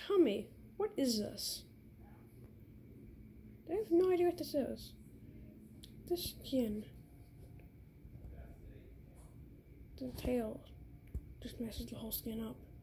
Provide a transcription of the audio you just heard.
Tell me, what is this? I have no idea what this is. This skin. The tail just messes the whole skin up.